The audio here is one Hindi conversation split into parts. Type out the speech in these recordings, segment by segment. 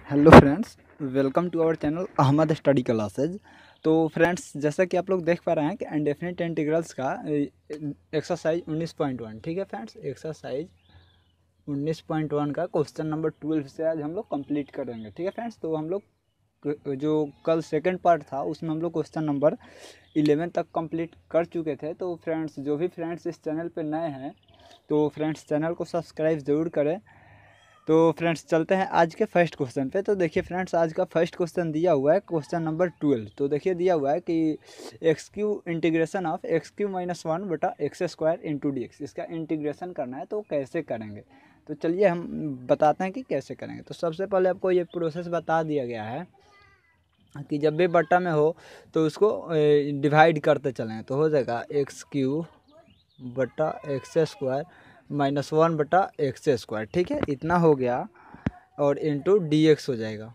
Hello friends, welcome to our channel Ahmad study classes. तो फ्रेंड्स, जैसा कि आप लोग देख पा रहे हैं कि इंडेफिनिट इंटीग्रल्स का एक्सरसाइज 19.1, ठीक है फ्रेंड्स। एक्सरसाइज 19.1 का क्वेश्चन नंबर 12 से आज हम लोग कंप्लीट करेंगे, ठीक है फ्रेंड्स। तो हम लोग जो कल सेकंड पार्ट था उसमें हम लोग क्वेश्चन नंबर 11 तक कंप्लीट कर चुके थे। तो फ्रेंड्स, जो भी फ्रेंड्स इस चैनल पर नए हैं तो फ्रेंड्स चैनल को सब्सक्राइब ज़रूर करें। तो फ्रेंड्स, चलते हैं आज के फर्स्ट क्वेश्चन पे। तो देखिए फ्रेंड्स, आज का फर्स्ट क्वेश्चन दिया हुआ है क्वेश्चन नंबर 12। तो देखिए दिया हुआ है कि x cube integration of x cube minus one बटा x square into d x, इसका इंटीग्रेशन करना है। तो कैसे करेंगे, तो चलिए हम बताते हैं कि कैसे करेंगे। तो सबसे पहले आपको ये प्रोसेस बता दिया गया है कि जब भी बटा में हो तो उसको डिवाइड करते चलें। तो हो जाएगा एक्स क्यू बटा एक्स स्क्वायर माइनस वन बटा एक्स स्क्वायर, ठीक है, इतना हो गया। और इंटू डी एक्स हो जाएगा।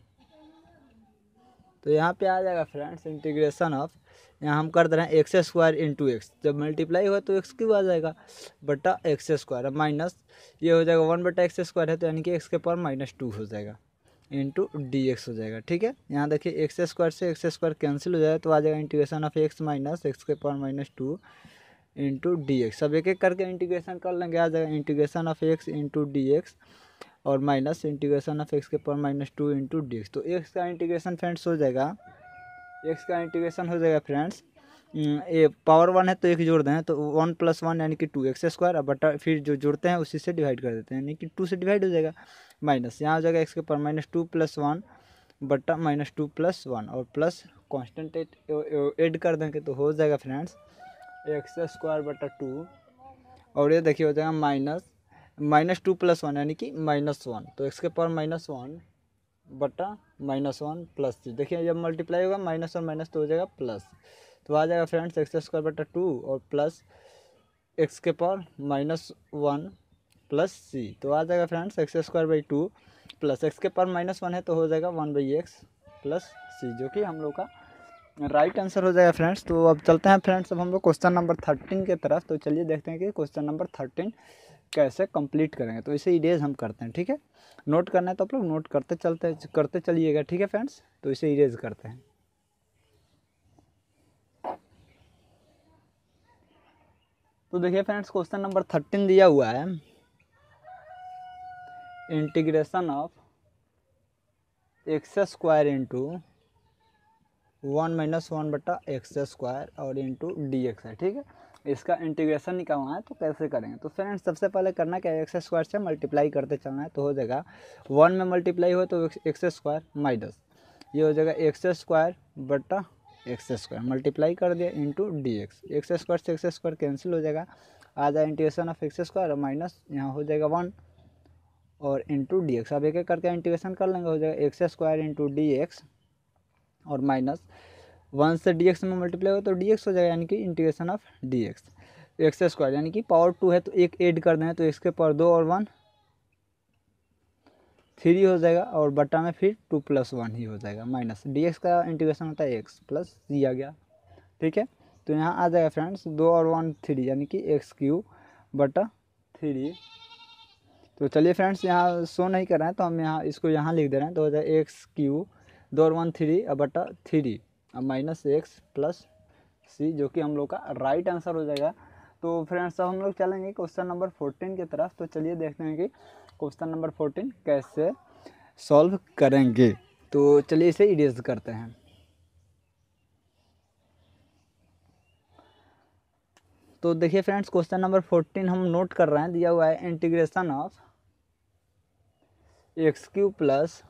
तो यहाँ पे आ जाएगा फ्रेंड्स इंटीग्रेशन ऑफ, यहाँ हम कर दे रहे हैं एक्स स्क्वायर इंटू एक्स, जब मल्टीप्लाई हुआ तो एक्स क्यूब आ जाएगा बटा एक्स स्क्वायर, माइनस ये हो जाएगा वन बटा एक्स स्क्वायर है तो यानी कि एक्स के पावर -2 हो जाएगा इंटू डी एक्स हो जाएगा, ठीक है। यहाँ देखिए एक्स स्क्वायर से एक्स स्क्वायर कैंसिल हो जाएगा तो आ जाएगा integration of x minus x के पावर -2 इंटू डी एक्स। अब एक एक करके इंटीग्रेशन कर लेंगे, आ जाएगा integration of x into d x और माइनस इंटीग्रेशन ऑफ एक्स के पावर -2 इंटू डी एक्स। तो एक्स का इंटीग्रेशन फ्रेंड्स हो जाएगा, एक्स का इंटीग्रेशन हो जाएगा फ्रेंड्स, ये पावर वन है तो एक जोड़ दें तो वन प्लस वन यानी कि टू एक्स स्क्वायर, अब बटा फिर जो जोड़ते हैं उसी से डिवाइड कर देते हैं यानी कि टू से डिवाइड हो जाएगा, माइनस यहाँ हो जाएगा एक्स के पावर -2 प्लस वन बटा -2 प्लस वन और प्लस कॉन्स्टेंट ऐड कर देंगे तो हो जाएगा फ्रेंड्स एक्स स्क्वायर बटा 2 और ये देखिए हो जाएगा -2 प्लस वन यानी कि -1, तो एक्स के पावर -1 बटा -1 प्लस 3। देखिए जब मल्टीप्लाई होगा माइनस और माइनस तो हो जाएगा प्लस, तो आ जाएगा फ्रेंड्स एक्स स्क्वायर बटा 2 और प्लस एक्स के पावर -1 प्लस सी, तो आ जाएगा friends x square by 2 plus x के पावर -1 है तो हो जाएगा 1/x प्लस सी, जो कि हम लोग का राइट आंसर हो जाएगा फ्रेंड्स। तो अब चलते हैं फ्रेंड्स, अब हम लोग क्वेश्चन नंबर 13 की तरफ। तो चलिए देखते हैं कि क्वेश्चन नंबर 13 कैसे कंप्लीट करेंगे। तो इसे इरेज हम करते हैं, ठीक है। नोट करना है तो आप लोग नोट करते चलिएगा, ठीक है फ्रेंड्स। तो इसे इरेज करते हैं। तो देखिए फ्रेंड्स, क्वेश्चन नंबर 13 दिया हुआ है integration of x square into 1 - 1 बटा एक्स स्क्वायर और इंटू डी एक्स है, ठीक है। इसका इंटीग्रेशन निकालना है तो कैसे करेंगे। तो फ्रेंड्स सबसे पहले करना क्या है, एक्स स्क्वायर से मल्टीप्लाई करते चलना है। तो हो जाएगा 1 में मल्टीप्लाई हो तो एक्स स्क्वायर माइनस ये हो जाएगा एक्स स्क्वायर बटा एक्स स्क्वायर मल्टीप्लाई कर दिया into d x. X square से एक्स स्क्वायर कैंसिल हो जाएगा, आ जाएगा इंटीग्रेशन ऑफ एक्स स्क्वायर और माइनस यहाँ हो जाएगा 1 और इंटू डी एक्स। अब एक एक करके इंटीग्रेशन कर लेंगे, हो जाएगा x square into d x और माइनस 1 से डी एक्स में मल्टीप्लाई हो तो डी एक्स हो जाएगा यानी कि integration of d x x square यानी कि पावर 2 है तो एक ऐड कर दें तो एक्स के पावर 2 और 1 3 हो जाएगा और बटा में फिर 2 + 1 ही हो जाएगा, माइनस डी एक्स का इंटीग्रेशन होता है एक्स प्लस सी आ गया, ठीक है। तो यहाँ आ जाएगा फ्रेंड्स 2 और 1 3 यानी कि एक्स क्यू बटा 3। तो चलिए फ्रेंड्स, यहाँ शो नहीं कर रहे हैं तो हम यहाँ इसको यहाँ लिख दे रहे हैं। तो हो जाएगा एक्स क्यू 2 और 1 3 बटा 3 अब माइनस एक्स प्लस सी, जो कि हम लोग का राइट आंसर हो जाएगा। तो फ्रेंड्स अब हम लोग चलेंगे क्वेश्चन नंबर 14 की तरफ। तो चलिए देखते हैं कि क्वेश्चन नंबर 14 कैसे सॉल्व करेंगे। तो चलिए इसे इरेज करते हैं। तो देखिए फ्रेंड्स, क्वेश्चन नंबर 14 हम नोट कर रहे हैं, दिया हुआ है integration of x cube plus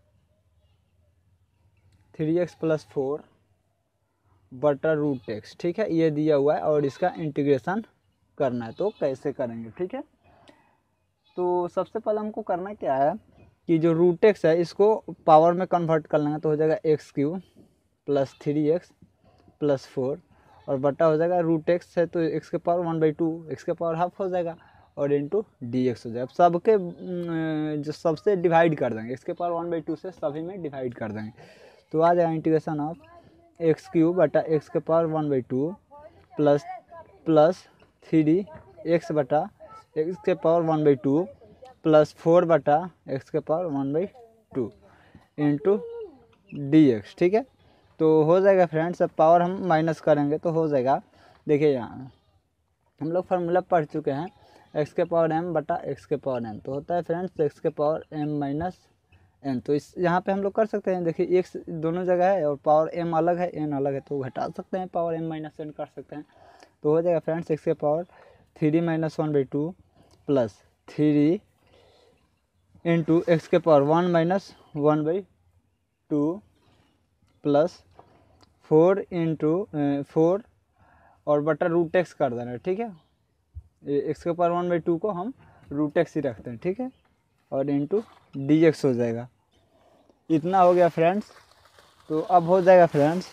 3x + 4 बटा रूट एक्स, ठीक है, ये दिया हुआ है और इसका इंटीग्रेशन करना है। तो कैसे करेंगे, ठीक है। तो सबसे पहले हमको करना क्या है कि जो रूट एक्स है इसको पावर में कन्वर्ट कर लेंगे। तो हो जाएगा एक्स क्यू प्लस 3x + 4 और बटा हो जाएगा रूट एक्स है तो एक्स के पावर 1/2 एक्स के पावर हाफ हो जाएगा और इंटू डी एक्स हो जाएगा। अब सबके जो सबसे डिवाइड कर देंगे, एक्स के पावर 1/2 से सभी में डिवाइड कर देंगे तो आ जाएगा इंटीग्रेशन ऑफ एक्स क्यूब बटा एक्स के पावर 1/2 प्लस 3x बटा एक्स के पावर 1/2 प्लस 4 बटा एक्स के पावर 1/2 इंटू डी एक्स। ठीक है, तो हो जाएगा फ्रेंड्स। अब पावर हम माइनस करेंगे तो हो जाएगा, देखिए यहाँ हम लोग फार्मूला पढ़ चुके हैं, एक्स के पावर एम बटा एक्स के पावर एन, तो होता है फ्रेंड्स एक्स के पावर एम माइनस एन। तो इस यहाँ पे हम लोग कर सकते हैं, देखिए एक्स दोनों जगह है और पावर एम अलग है एन अलग है, तो घटा सकते हैं, पावर एम माइनस एन कर सकते हैं। तो हो जाएगा फ्रेंड्स एक्स के power 3 minus 1/2 plus 3 into x के पावर 1 माइनस 1/2 प्लस 4 इंटू 4 और बटा रूट एक्स कर देना। ठीक है, एक्स के पावर 1/2 को हम रूट एक्स ही रखते हैं। ठीक है, और इंटू डी एक्स हो जाएगा। इतना हो गया फ्रेंड्स। तो अब हो जाएगा फ्रेंड्स,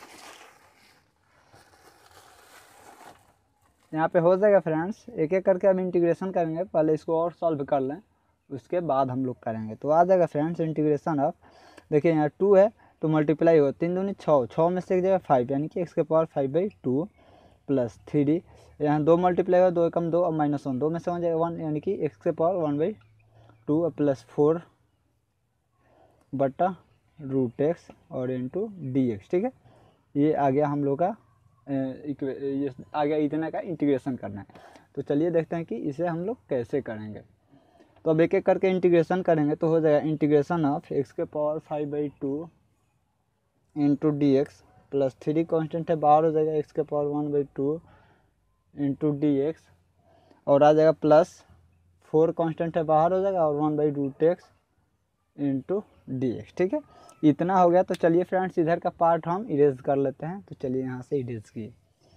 यहाँ पे हो जाएगा फ्रेंड्स, एक एक करके हम इंटीग्रेशन करेंगे, पहले इसको और सॉल्व कर लें, उसके बाद हम लोग करेंगे। तो आ जाएगा फ्रेंड्स इंटीग्रेशन ऑफ, देखिए यहाँ 2 है तो मल्टीप्लाई होगा 3 दूनी 6, 6 में से एक जगह 5 यानी कि एक्स के पावर 5/2 प्लस 3, यहाँ 2 मल्टीप्लाई होगा 2 एकम 2 और माइनस 1, 2 में से हो जाएगा 1 यानी कि एक्स के पावर 1/2 प्लस 4 बटा रूट एक्स और इंटू डी एक्स। ठीक है, ये आ गया हम लोग का ये आ गया, इतना का इंटीग्रेशन करना है। तो चलिए देखते हैं कि इसे हम लोग कैसे करेंगे। तो अब एक एक करके इंटीग्रेशन करेंगे तो हो जाएगा इंटीग्रेशन ऑफ एक्स के power 5/2 into d x plus 3 constant है बाहर हो जाएगा, एक्स के पावर 1/2 इंटू डी एक्स और आ जाएगा प्लस 4 कॉन्स्टेंट है बाहर हो जाएगा और 1/रूट एक्स इंटू डी एक्स। ठीक है, इतना हो गया। तो चलिए फ्रेंड्स इधर का पार्ट हम इरेज कर लेते हैं। तो चलिए यहाँ से इरेज किए।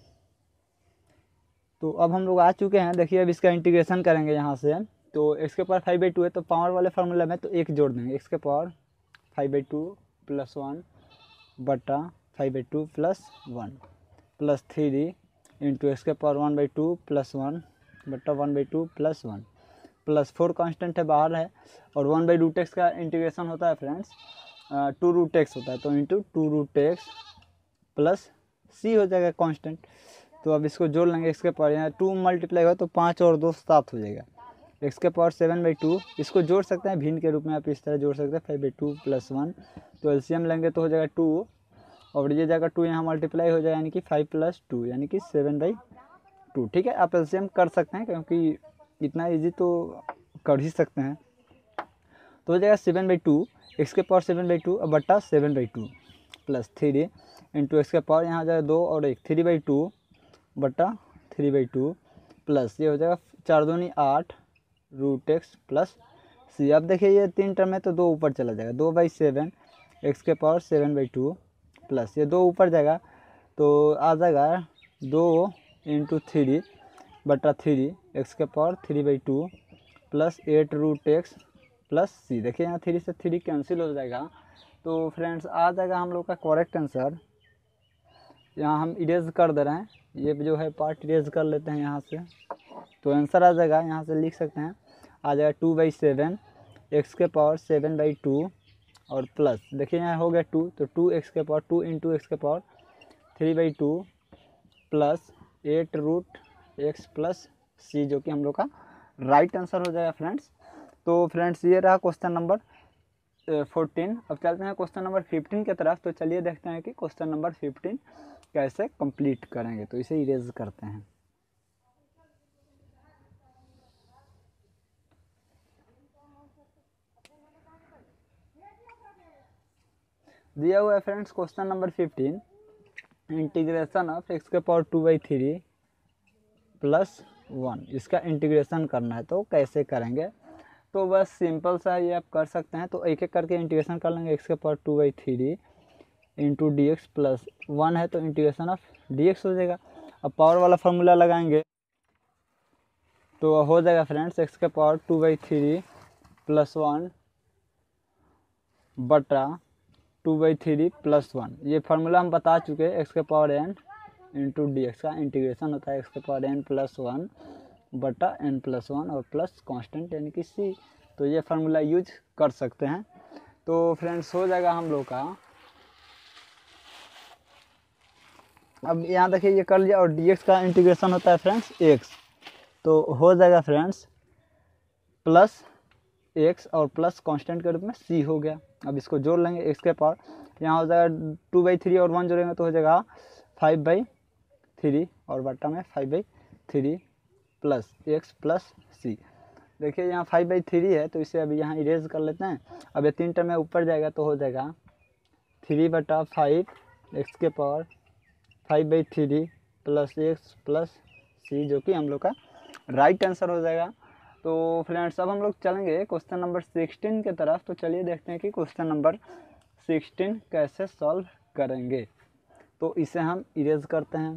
तो अब हम लोग आ चुके हैं, देखिए अब इसका इंटीग्रेशन करेंगे यहाँ से। तो एक्स के पावर 5/2 है तो पावर वाले फार्मूला में तो एक जोड़ देंगे, एक्स के पावर 5/2 प्लस 1 बटा 5/2 प्लस 1 प्लस 3 इंटू एक्स के पावर 1/2 प्लस 1 बटा 1/2 प्लस 1 प्लस 4 कांस्टेंट है बाहर है और 1/रूट एक्स का इंटीग्रेशन होता है फ्रेंड्स 2 रूट एक्स होता है, तो into 2 root x plus C हो जाएगा कांस्टेंट। तो अब इसको जोड़ लेंगे, एक्स के पावर यहाँ 2 मल्टीप्लाई हुआ तो 5 और 2 7 हो जाएगा, एक्स के पावर 7/2 इसको जोड़ सकते हैं भिन्न के रूप में, आप इस तरह जोड़ सकते हैं 5/2 प्लस 1, तो एलसीएम लेंगे तो हो जाएगा 2 और ये जगह 2 यहाँ मल्टीप्लाई हो जाएगा यानी कि 5 प्लस 2 यानी कि 7/2। ठीक है, आप एलसीएम कर सकते हैं क्योंकि इतना इजी तो कर ही सकते हैं। तो हो जाएगा 7/2 एक्स के पावर 7/2 बटा 7/2 प्लस 3 इंटू एक्स के पावर यहाँ हो जाएगा 2 और 1 3/2 बटा 3/2 प्लस ये हो जाएगा 4 दूनी 8 रूट एक्स प्लस सी। अब देखिए ये 3 टर्म है तो 2 ऊपर चला जाएगा, 2/7 एक्स के पावर 7/2 प्लस ये 2 ऊपर जाएगा तो आ जाएगा 2 इंटू 3 बटा 3 एक्स के power 3/2 plus 8 root x plus C. देखिए यहाँ 3 से 3 कैंसिल हो जाएगा। तो फ्रेंड्स आ जाएगा हम लोग का करेक्ट आंसर, यहाँ हम इरेज कर दे रहे हैं, ये जो है पार्ट इरेज कर लेते हैं यहाँ से। तो आंसर आ जाएगा, यहाँ से लिख सकते हैं, आ जाएगा 2/7 एक्स के पावर 7/2 और प्लस देखिए यहाँ हो गया 2 तो 2 एक्स के पावर 2 इंटू एक्स के power 3/2 plus 8 root x plus c, जो कि हम लोग का राइट आंसर हो जाएगा फ्रेंड्स। तो फ्रेंड्स ये रहा क्वेश्चन नंबर 14। अब चलते हैं क्वेश्चन नंबर 15 की तरफ। तो चलिए देखते हैं कि क्वेश्चन नंबर 15 कैसे कंप्लीट करेंगे। तो इसे इरेज करते हैं। दिया हुआ है friends question number 15, integration of x के पावर 2/3 प्लस 1, इसका इंटीग्रेशन करना है। तो कैसे करेंगे, तो बस सिंपल सा ये आप कर सकते हैं। तो एक एक करके इंटीग्रेशन कर लेंगे, एक्स के power 2/3 into d x plus 1 है तो इंटीग्रेशन ऑफ डी एक्स हो जाएगा। अब पावर वाला फार्मूला लगाएंगे तो हो जाएगा फ्रेंड्स एक्स के पावर 2/3 प्लस 1 बटा 2/3 प्लस 1, ये फार्मूला हम बता चुके हैं। एक्स के power n into d x का इंटीग्रेशन होता है एक्स के पावर n प्लस 1 बटा n प्लस 1 और प्लस कांस्टेंट यानी कि c। तो ये फार्मूला यूज कर सकते हैं। तो फ्रेंड्स हो जाएगा हम लोग का, अब यहाँ देखिए ये कर लिया और dx का इंटीग्रेशन होता है फ्रेंड्स x, तो हो जाएगा फ्रेंड्स प्लस एक्स और प्लस कांस्टेंट के रूप में सी हो गया। अब इसको जोड़ लेंगे एक्स के पावर, यहाँ हो जाएगा 2/3 और 1 जोड़ेंगे तो हो जाएगा 5/3 और बट्टा में 5/3 प्लस एक्स प्लस सी। देखिए यहाँ 5/3 है तो इसे अभी यहाँ इरेज कर लेते हैं। अब ये 3 टर्म में ऊपर जाएगा तो हो जाएगा 3/5 एक्स के power 5/3 plus x plus c, जो कि हम लोग का राइट आंसर हो जाएगा। तो फ्रेंड्स अब हम लोग चलेंगे क्वेश्चन नंबर 16 के तरफ। तो चलिए देखते हैं कि क्वेश्चन नंबर 16 कैसे सॉल्व करेंगे। तो इसे हम इरेज करते हैं।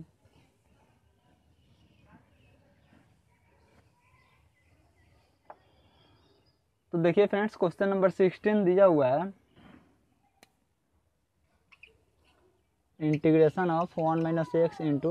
तो देखिए फ्रेंड्स क्वेश्चन नंबर 16 दिया हुआ है integration of 1 - x into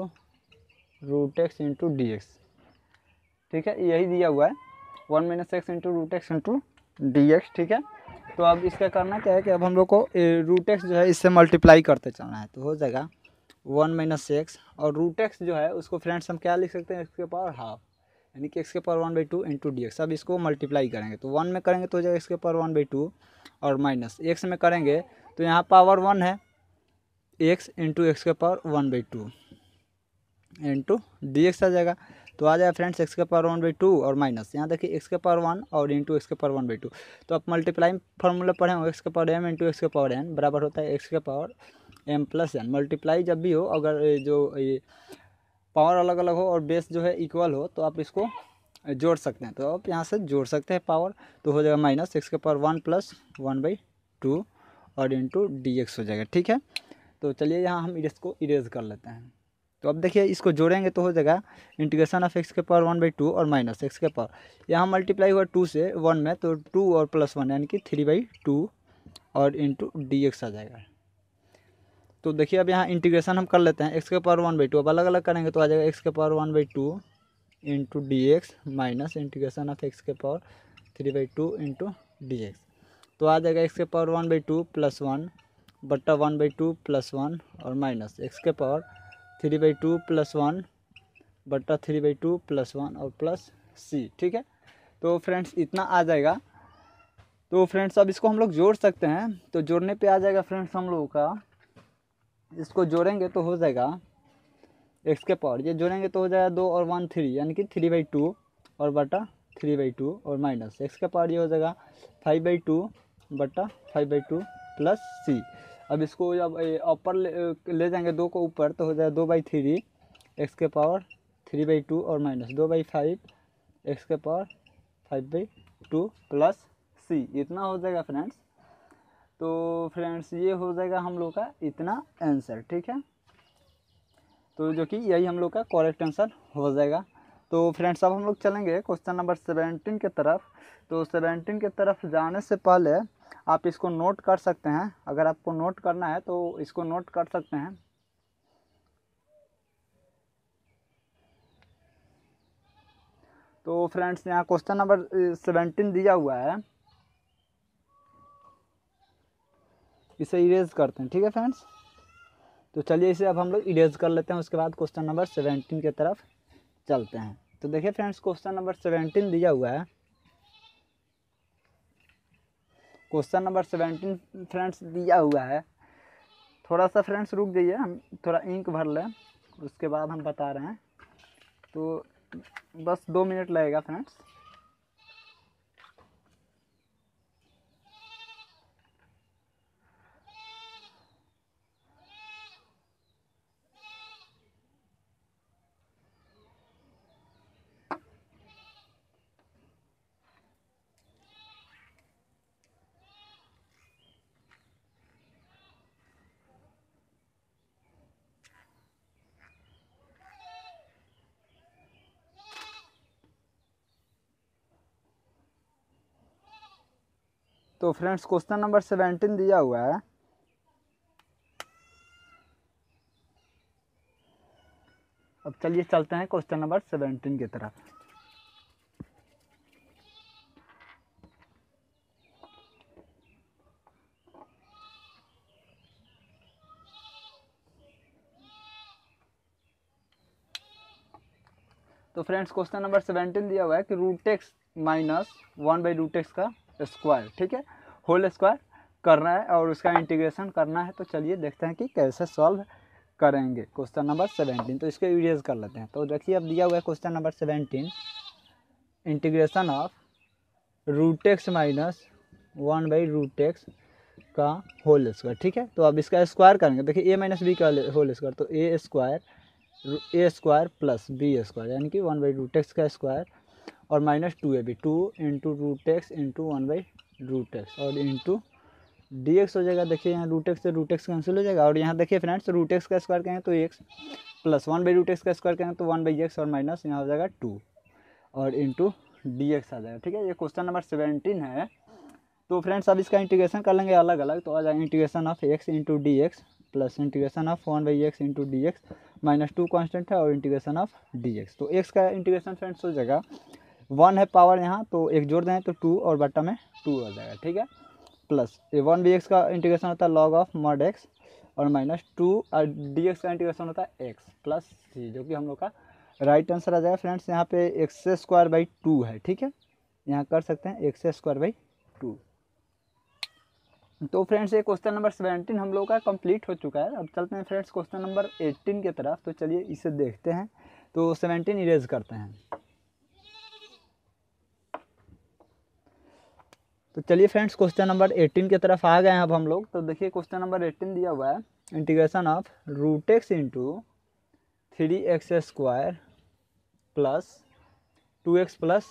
√x into d x. ठीक है, यही दिया हुआ है 1 - x into √x into d x. ठीक है, तो अब इसका करना क्या है कि अब हम लोग को √x जो है इससे मल्टीप्लाई करते चलना है। तो हो जाएगा 1 - x और √x जो है उसको फ्रेंड्स हम क्या लिख सकते हैं, x के पावर हाफ, यानी कि x के पावर 1/2 इंटू डी एक्स। अब इसको मल्टीप्लाई करेंगे तो 1 में करेंगे तो हो जाएगा x के पावर 1/2 और माइनस x में करेंगे तो यहाँ पावर 1 है x इंटू एक्स के पावर 1/2 इंटू डी एक्स आ जाएगा। तो आ जाएगा फ्रेंड्स x के पावर 1/2 और माइनस यहाँ देखिए x के पावर 1 और इंटू एक्स के पावर 1/2। तो आप मल्टीप्लाई फार्मूला पढ़े हो, x के पावर m इंटू एक्स के पावर n बराबर होता है x के power m plus n। Multiply जब भी हो, अगर जो ये पावर अलग अलग हो और बेस जो है इक्वल हो तो आप इसको जोड़ सकते हैं। तो आप यहाँ से जोड़ सकते हैं पावर, तो हो जाएगा माइनस x के पावर 1 प्लस 1/2 और इंटू डी एक्स हो जाएगा। ठीक है, तो चलिए यहाँ हम इसको इरेज कर लेते हैं। तो अब देखिए इसको जोड़ेंगे तो हो जाएगा इंटीग्रेशन ऑफ x के पावर 1/2 और माइनस x के पावर, यहाँ मल्टीप्लाई हुआ 2 से 1 में तो 2 और प्लस 1 यानी कि 3/2 और इंटू डी एक्स आ जाएगा। तो देखिए अब यहाँ इंटीग्रेशन हम कर लेते हैं x के पावर 1/2, अब अलग अलग करेंगे तो आ जाएगा x के power 1/2 into d x minus integration of x के पावर 3/2 इंटू डी एक्स। तो आ जाएगा x के पावर 1/2 प्लस 1 बट्टा 1/2 प्लस 1 और माइनस x के पावर 3/2 प्लस 1 बट्टा 3/2 प्लस 1 और प्लस c। ठीक है, तो फ्रेंड्स इतना आ जाएगा। तो फ्रेंड्स अब इसको हम लोग जोड़ सकते हैं। तो जोड़ने पे आ जाएगा फ्रेंड्स हम लोगों का, इसको जोड़ेंगे तो हो जाएगा x के पावर, ये जोड़ेंगे तो हो जाएगा 2 और 1 3 यानी कि 3/2 और बटा 3/2 और माइनस x के पावर ये हो जाएगा 5/2 बटा 5/2 प्लस c। अब इसको जब ऊपर ले जाएंगे 2 को ऊपर तो हो जाएगा 2/3 x के पावर 3/2 और माइनस 2/5 x के पावर 5/2 प्लस c। इतना हो जाएगा फ्रेंड्स। तो फ्रेंड्स ये हो जाएगा हम लोग का इतना आंसर। ठीक है, तो जो कि यही हम लोग का करेक्ट आंसर हो जाएगा। तो फ्रेंड्स अब हम लोग चलेंगे क्वेश्चन नंबर 17 के तरफ। तो 17 के तरफ जाने से पहले आप इसको नोट कर सकते हैं, अगर आपको नोट करना है तो इसको नोट कर सकते हैं। तो फ्रेंड्स यहाँ क्वेश्चन नंबर 17 दिया हुआ है, इसे इरेज करते हैं। ठीक है फ्रेंड्स, तो चलिए इसे अब हम लोग इरेज कर लेते हैं, उसके बाद क्वेश्चन नंबर 17 की तरफ चलते हैं। तो देखिए फ्रेंड्स क्वेश्चन नंबर 17 दिया हुआ है, क्वेश्चन नंबर 17 फ्रेंड्स दिया हुआ है। थोड़ा सा फ्रेंड्स रुक जाइए, हम थोड़ा इंक भर लें, उसके बाद हम बता रहे हैं। तो बस 2 मिनट लगेगा फ्रेंड्स। तो फ्रेंड्स क्वेश्चन नंबर 17 दिया हुआ है, अब चलिए चलते हैं क्वेश्चन नंबर 17 की तरफ। तो फ्रेंड्स क्वेश्चन नंबर 17 दिया हुआ है कि √x माइनस 1/√x का स्क्वायर, ठीक है, होल स्क्वायर करना है और उसका इंटीग्रेशन करना है। तो चलिए देखते हैं कि कैसे सॉल्व करेंगे क्वेश्चन नंबर 17। तो इसको इरेज कर लेते हैं। तो देखिए अब दिया हुआ है question number 17, integration of root x minus 1/√x का होल स्क्वायर, ठीक है। तो अब इसका स्क्वायर करेंगे। देखिए a माइनस बी का होल स्क्वायर, तो a square plus b square यानी कि 1/√x का स्क्वायर और minus 2ab, 2 into √x into 1/√x और इंटू dx हो जाएगा। देखिए यहाँ √x से √x कैंसिल हो जाएगा और यहाँ देखिए फ्रेंड्स √x का स्क्वायर करेंगे तो x प्लस 1/√x का स्क्वायर करेंगे तो 1/x और माइनस यहाँ हो जाएगा 2 और इंटू dx आ जाएगा, ठीक है। ये क्वेश्चन नंबर 17 है। तो फ्रेंड्स अब इसका इंटीग्रेशन कर लेंगे अलग अलग। तो आ जाएगा integration of x into d x plus integration of 1/x into d x minus 2 constant है और इंटीग्रेशन ऑफ dx। तो x का इंटीग्रेशन फ्रेंड्स हो जाएगा 1 है पावर यहाँ, तो एक जोड़ दें तो 2 और बट्टा में 2 हो जाएगा, ठीक है। प्लस 1/x का इंटीग्रेशन होता है log ऑफ mod x और माइनस 2 और dx का इंटीग्रेशन होता है x प्लस c, जो कि हम लोग का राइट आंसर आ जाएगा फ्रेंड्स। यहाँ पे x² 2 है, ठीक है, यहाँ कर सकते हैं x² 2। तो फ्रेंड्स ये क्वेश्चन नंबर 17 हम लोग का कंप्लीट हो चुका है। अब चलते हैं फ्रेंड्स क्वेश्चन नंबर 18 की तरफ। तो चलिए इसे देखते हैं। तो 17 इरेज करते हैं। तो चलिए फ्रेंड्स क्वेश्चन नंबर 18 की तरफ आ गए हैं अब हम लोग। तो देखिए क्वेश्चन नंबर 18 दिया हुआ है, integration of √x into 3x² plus 2x plus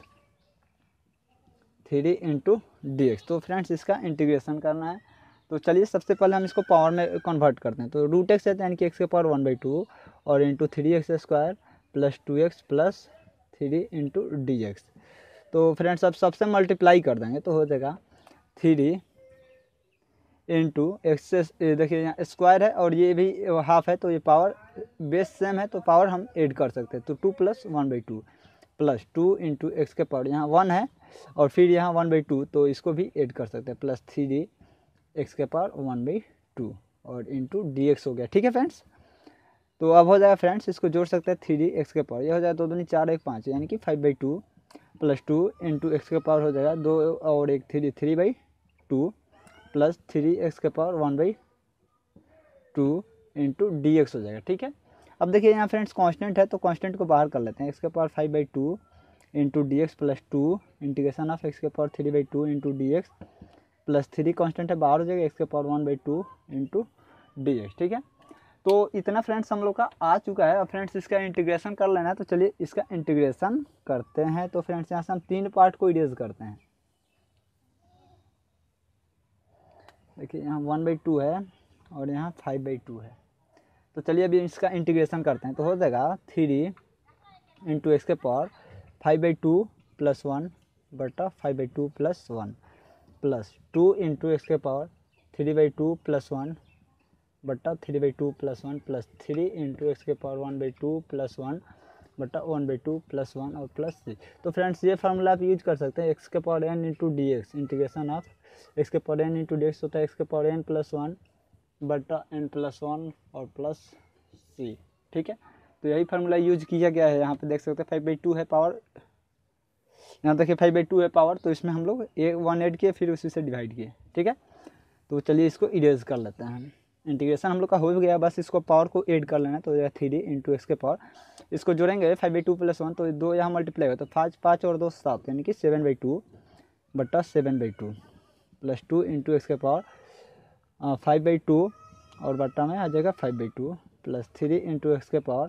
3 into dx। तो फ्रेंड्स इसका इंटीग्रेशन करना है। तो चलिए सबसे पहले हम इसको पावर में कन्वर्ट करते हैं। तो √x है यानी कि x के पावर 1/2 और into 3x² plus 2x plus 3 into dx। तो फ्रेंड्स अब सबसे मल्टीप्लाई कर देंगे तो हो जाएगा 3 इंटू एक्स। देखिए यहाँ स्क्वायर है और ये भी हाफ है, तो ये पावर बेस सेम है तो पावर हम ऐड कर सकते हैं। तो 2 प्लस 1/2 प्लस 2 इंटू एक्स के पावर यहाँ 1 है और फिर यहाँ 1/2, तो इसको भी ऐड कर सकते हैं प्लस 3 एक्स के पावर 1/2 और इंटू dx हो गया, ठीक है फ्रेंड्स। तो अब हो जाएगा फ्रेंड्स, इसको जोड़ सकते हैं 3 एक्स के पावर, ये हो जाएगा 2 दूनी 4 1 5 यानी कि 5/2 प्लस 2 इंटू एक्स के पावर हो जाएगा 2 और 1 3 3/2 प्लस 3 एक्स के पावर 1/2 इंटू dx हो जाएगा, ठीक है। अब देखिए यहाँ फ्रेंड्स कांस्टेंट है तो कांस्टेंट को बाहर कर लेते हैं। एक्स के power 5/2 into dx plus 2 integration of x के power 3/2 into dx plus 3 constant है बाहर हो जाएगा एक्स के पावर 1/2 इंटू dx, ठीक है। तो इतना फ्रेंड्स हम लोग का आ चुका है। अब फ्रेंड्स इसका इंटीग्रेशन कर लेना है। तो चलिए इसका इंटीग्रेशन करते हैं। तो फ्रेंड्स यहाँ से हम 3 पार्ट को इरेज करते हैं। देखिए यहाँ 1/2 है और यहाँ 5/2 है। तो चलिए अभी इसका इंटीग्रेशन करते हैं। तो हो जाएगा 3 इंटू एक्स के पावर 5/2 प्लस 1 बटा 5/2 प्लस 1 प्लस 2 इंटू एक्स के पावर 3/2 प्लस 1 बटा 3/2 प्लस 1 प्लस 3 इंटू एक्स के पावर 1/2 प्लस 1 बटा 1/2 प्लस 1 और प्लस 3। तो फ्रेंड्स ये फार्मूला आप यूज कर सकते हैं। एक्स के power n into d x, integration of x के power n into d x होता है एक्स के पावर n प्लस 1 बटा n प्लस 1 और प्लस c, ठीक है। तो यही फार्मूला यूज किया गया है। यहाँ पे देख सकते हैं 5/2 है पावर, यहाँ देखिए 5/2 है पावर, तो इसमें हम लोग 1 ऐड किए फिर उसी से डिवाइड किए, ठीक है। तो चलिए इसको इरेज कर लेते हैं। इंटीग्रेशन हम लोग का हो गया, बस इसको पावर को ऐड कर लेना है। तो 3 इंटू एक्स के पावर, इसको जोड़ेंगे 5/2 प्लस 1 तो 2 यहाँ मल्टीप्लाई होगा तो 5 और 2 7 यानी कि 7/2 बटा 7/2 प्लस 2 इंटू एक्स के पावर 5/2 और बट्टा में आ जाएगा 5/2 प्लस 3 इंटू एक्स के पावर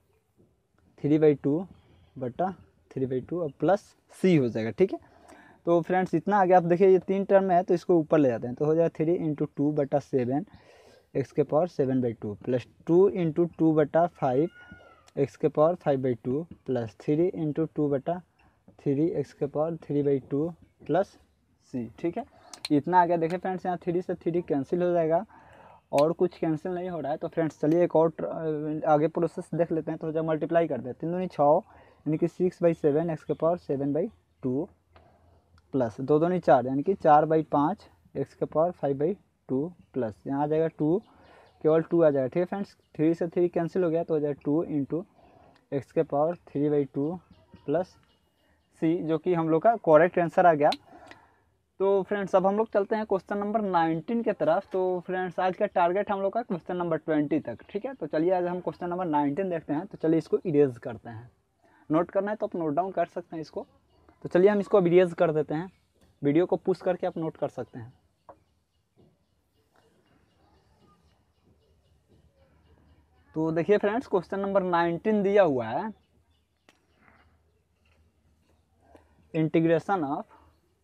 3/2 बटा 3/2 और प्लस c हो जाएगा, ठीक है। तो फ्रेंड्स इतना आ गया। आप देखिए ये 3 टर्म में है तो इसको ऊपर ले जाते हैं। तो हो जाएगा 3 इंटू 2 बटा 7 एक्स के पावर 7/2 प्लस 2 इंटू 2 बटा 5 एक्स के पावर 5/2 प्लस 3 इंटू 2 बटा 3 एक्स के पावर 3/2 प्लस c, ठीक है। इतना आ गया। देखिए फ्रेंड्स यहाँ 3 से 3 कैंसिल हो जाएगा और कुछ कैंसिल नहीं हो रहा है। तो फ्रेंड्स चलिए एक और आगे प्रोसेस देख लेते हैं। तो जब मल्टीप्लाई करते हैं 3 दूनी 6 यानी कि 6/7 एक्स के पावर 7/2 प्लस 2 दूनी 4 यानी कि 4/5 एक्स के पावर 5/2 प्लस यहाँ आ जाएगा 2, केवल 2 आ जाएगा, ठीक है फ्रेंड्स। 3 से 3 कैंसिल हो गया तो हो जाएगा 2 इंटू एक्स के पावर 3/2 प्लस c, जो कि हम लोग का करेक्ट आंसर आ गया। तो फ्रेंड्स अब हम लोग चलते हैं क्वेश्चन नंबर 19 के तरफ। तो फ्रेंड्स आज का टारगेट हम लोग का क्वेश्चन नंबर 20 तक, ठीक है। तो चलिए आज हम क्वेश्चन नंबर 19 देखते हैं। तो चलिए इसको इरेज करते हैं। नोट करना है तो आप नोट डाउन कर सकते हैं इसको। तो चलिए हम इसको इरेज कर देते हैं। वीडियो को पुश करके आप नोट कर सकते हैं। तो देखिए फ्रेंड्स क्वेश्चन नंबर 19 दिया हुआ है, integration of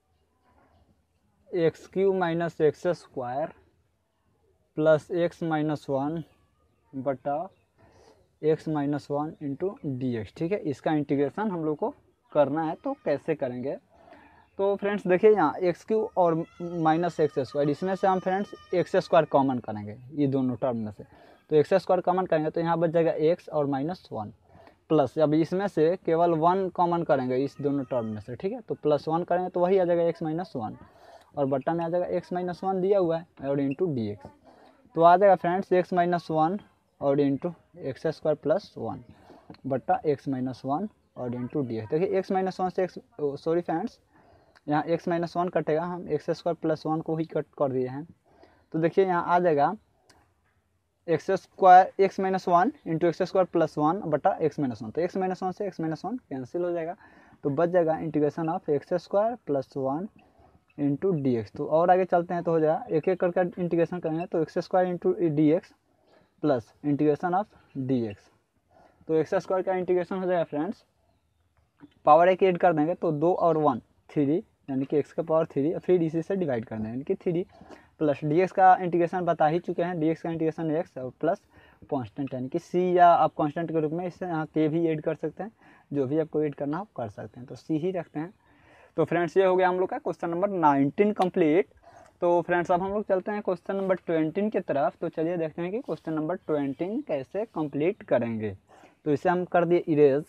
x cube minus x square plus x minus 1 बटा x minus 1 into d x, ठीक है। इसका इंटीग्रेशन हम लोग को करना है। तो कैसे करेंगे? तो फ्रेंड्स देखिए यहाँ एक्स क्यू और माइनस एक्स स्क्वायर, इसमें से हम फ्रेंड्स एक्स स्क्वायर कॉमन करेंगे ये दोनों टर्म में से। तो एक्स स्क्वायर कॉमन करेंगे तो यहाँ बच जाएगा एक्स और माइनस 1 प्लस, अब इसमें से केवल 1 कॉमन करेंगे इस दोनों टर्म में से, ठीक है। तो प्लस 1 करेंगे तो वही आ जाएगा एक्स माइनस 1 और बट्टा में आ जाएगा एक्स माइनस 1 दिया हुआ है और इंटू डी एक्स। तो आ जाएगा फ्रेंड्स एक्स माइनस 1 और इंटू एक्स स्क्वायर प्लस 1 बट्टा एक्स माइनस 1 और इंटू डी एक्स। देखिए एक्स माइनस 1 से एक्स, सॉरी फ्रेंड्स यहाँ एक्स माइनस 1 कटेगा, हम एक्स स्क्वायर प्लस 1 को ही कट कर दिए हैं। तो देखिए यहाँ आ जाएगा x square x minus 1 into x square plus 1 बटा एक्स माइनस 1। तो एक्स माइनस 1 से एक्स माइनस 1 कैंसिल हो जाएगा। तो बच जाएगा integration of x square plus 1 into d x. तो और आगे चलते हैं तो हो जाएगा एक एक करके इंटीग्रेशन करेंगे तो x square into d x plus integration of d x. तो एक्स स्क्वायर का इंटीग्रेशन हो जाएगा फ्रेंड्स, पावर एक ऐड कर देंगे तो 2 और 1 3, यानी कि एक्स का पावर 3, फिर इसी से डिवाइड कर देंगे यानी कि 3 प्लस डी एक्स का इंटीग्रेशन बता ही चुके हैं। डी एक्स का इंटीग्रेशन एक्स और प्लस कांस्टेंट यानी कि सी, या आप कांस्टेंट के रूप में इससे यहाँ के भी ऐड कर सकते हैं, जो भी आपको ऐड करना हो कर सकते हैं। तो सी ही रखते हैं। तो फ्रेंड्स ये हो गया हम लोग का क्वेश्चन नंबर 19 कंप्लीट। तो फ्रेंड्स अब हम लोग चलते हैं क्वेश्चन नंबर 20 की तरफ। तो चलिए देखते हैं कि क्वेश्चन नंबर 20 कैसे कंप्लीट करेंगे। तो इसे हम कर दिए इरेज।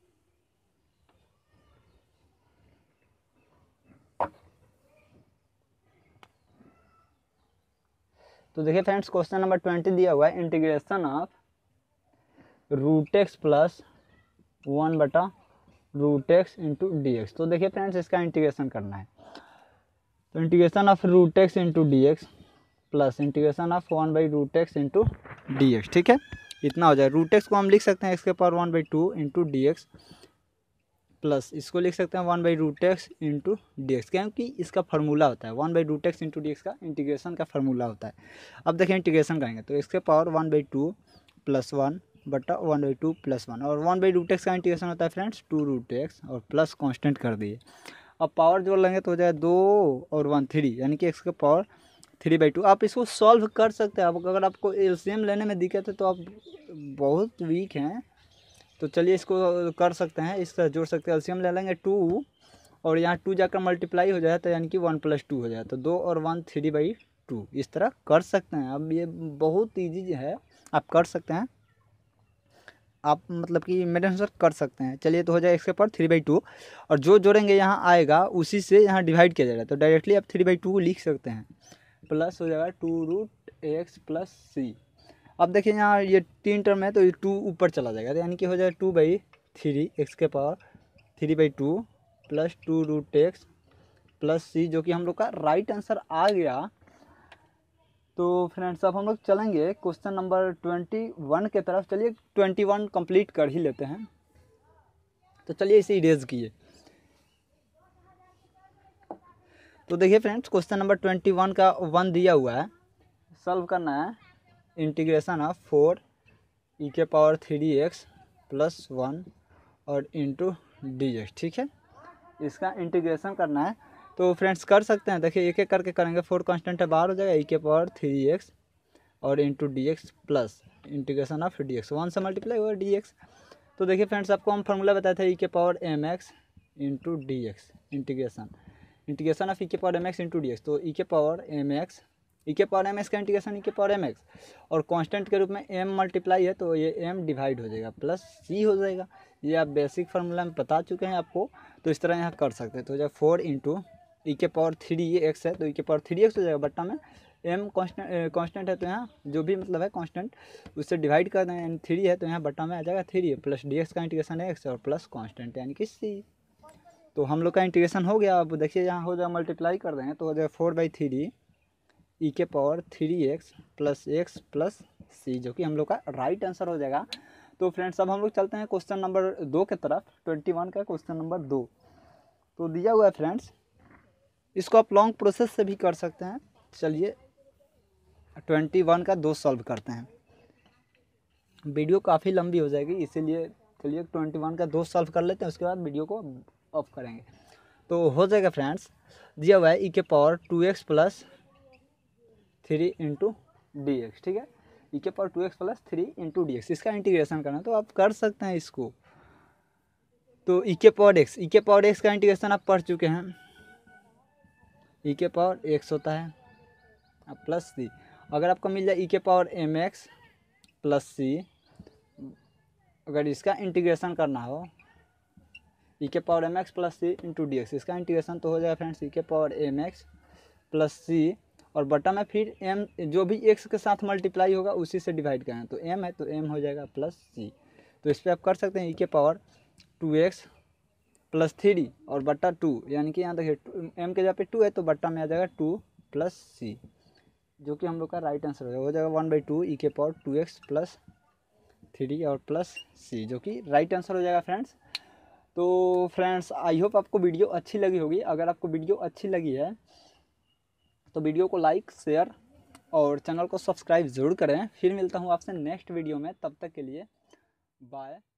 तो देखिए फ्रेंड्स क्वेश्चन नंबर 20 दिया हुआ है, integration of root x plus 1 बटा root x into d x. तो देखिए फ्रेंड्स इसका इंटीग्रेशन करना है। तो integration of root x into d x plus integration of 1 by root x into d x, ठीक है। इतना हो जाए। रूट एक्स को हम लिख सकते हैं एक्स के power 1 by 2 into d x plus इसको लिख सकते हैं 1 by root x into d x, क्योंकि इसका फार्मूला होता है 1 by root x into d x का इंटीग्रेशन का फार्मूला होता है। अब देखिए इंटीग्रेशन करेंगे तो एक्स के पावर 1 बाई 2 प्लस 1 बटा 1 बाई 2 प्लस 1 और 1 बाई रूट एक्स का इंटीग्रेशन होता है फ्रेंड्स 2 रूट एक्स और प्लस कांस्टेंट कर दिए। अब पावर जोड़ लेंगे तो हो जाएगा 2 और 1 3, यानी कि एक्स के पावर 3 बाई 2। आप इसको सॉल्व कर सकते हैं। अब अगर आपको एलसीएम लेने में दिक्कत है तो आप बहुत वीक हैं, तो चलिए इसको कर सकते हैं, इसका जोड़ सकते हैं। एलसीएम ले लेंगे 2 और यहाँ 2 जाकर मल्टीप्लाई हो जाए तो यानी कि 1 + 2 हो जाए। तो 2 और 1 3 बाई 2 इस तरह कर सकते हैं। अब ये बहुत ईजी है, आप कर सकते हैं। आप मतलब कि मेरे अनुसार कर सकते हैं। चलिए तो हो जाए एक्स के पावर 3 बाई 2 और जो जोड़ेंगे यहाँ आएगा उसी से यहाँ डिवाइड किया जाएगा। तो डायरेक्टली आप 3 बाई 2 को लिख सकते हैं, प्लस हो जाएगा 2 रूट एक्स प्लस सी। अब देखिए यहाँ ये 3 टर्म है तो ये 2 ऊपर चला जाएगा, तो यानी कि हो जाएगा 2 बाई 3 एक्स के power 3 by 2 plus 2 root x plus c, जो कि हम लोग का राइट आंसर आ गया। तो फ्रेंड्स अब हम लोग चलेंगे क्वेश्चन नंबर 21 के तरफ। चलिए 21 कंप्लीट कर ही लेते हैं। तो चलिए इसे इरेज कीजिए। तो देखिए फ्रेंड्स क्वेश्चन नंबर 21 का 1 दिया हुआ है, सॉल्व करना है। इंटीग्रेशन ऑफ 4 ई के पावर 3x प्लस 1 और इंटू डी एक्स, ठीक है। इसका इंटीग्रेशन करना है। तो फ्रेंड्स कर सकते हैं, देखिए एक एक करके करेंगे। 4 कांस्टेंट है बाहर हो जाएगा, ई के पावर 3x और into d x plus integration of d x, 1 से मल्टीप्लाई हुआ डी एक्स। तो देखिए फ्रेंड्स आपको हम फार्मूला बताया था ई के power m x into d x, integration of e के power m x into d x. तो ई के पावर एम एक्स, ई के पावर एम एक्स का इंटीग्रेशन ई के पावर एम एक्स और कांस्टेंट के रूप में एम मल्टीप्लाई है तो ये एम डिवाइड हो जाएगा प्लस सी हो जाएगा। ये आप बेसिक फार्मूला में बता चुके हैं आपको, तो इस तरह यहाँ कर सकते हैं। तो जब 4 इंटू ई के पावर 3x है तो ई के पावर 3x हो जाएगा, बट्टा में एम कांस्टेंट है तो यहाँ जो भी मतलब है कांस्टेंट उससे डिवाइड कर दें, यानी 3 है तो यहाँ बट्टा में आ जाएगा 3 प्लस डी एक्स का इंटीग्रेशन है एक्स और प्लस कांस्टेंट यानी कि सी। तो हम लोग का इंटीग्रेशन हो गया। अब देखिए यहाँ हो जाए मल्टीप्लाई कर देंगे तो हो जाएगा 4/3 ई के पावर 3x प्लस सी, जो कि हम लोग का राइट आंसर हो जाएगा। तो फ्रेंड्स अब हम लोग चलते हैं क्वेश्चन नंबर 2 की तरफ। 21 का क्वेश्चन नंबर 2 तो दिया हुआ है फ्रेंड्स, इसको आप लॉन्ग प्रोसेस से भी कर सकते हैं। चलिए 21 का 2 सॉल्व करते हैं, वीडियो काफ़ी लंबी हो जाएगी इसीलिए चलिए 21 का 2 सॉल्व कर लेते हैं, उसके बाद वीडियो को ऑफ करेंगे। तो हो जाएगा फ्रेंड्स, दिया हुआ है ई के power 2x plus 3 into d x, ठीक है, ई के power 2x plus 3 into d x, इसका इंटीग्रेशन करना है तो आप कर सकते हैं इसको। तो ई के पावर एक्स का इंटीग्रेशन आप पढ़ चुके हैं, ई के पावर एक्स होता है अब प्लस सी। अगर आपको मिल जाए ई के power m x plus c, अगर इसका इंटीग्रेशन करना हो ई के power m x plus c into d x, इसका इंटीग्रेशन तो हो जाएगा फ्रेंड्स ई के power m x plus c, और बटा में फिर एम जो भी एक्स के साथ मल्टीप्लाई होगा उसी से डिवाइड करें, तो एम है तो एम हो जाएगा प्लस सी। तो इस पर आप कर सकते हैं ई के पावर 2x प्लस 3 और बटा 2, यानी कि यहाँ देखिए एम के जगह पे 2 है तो बट्टा में आ जाएगा 2 प्लस सी, जो कि हम लोग का राइट आंसर हो जाएगा 1/2 ई के पावर 2x प्लस 3 और प्लस सी, जो कि राइट आंसर हो जाएगा फ्रेंड्स। तो फ्रेंड्स आई होप आपको वीडियो अच्छी लगी होगी। अगर आपको वीडियो अच्छी लगी है तो वीडियो को लाइक शेयर और चैनल को सब्सक्राइब ज़रूर करें। फिर मिलता हूँ आपसे नेक्स्ट वीडियो में, तब तक के लिए बाय।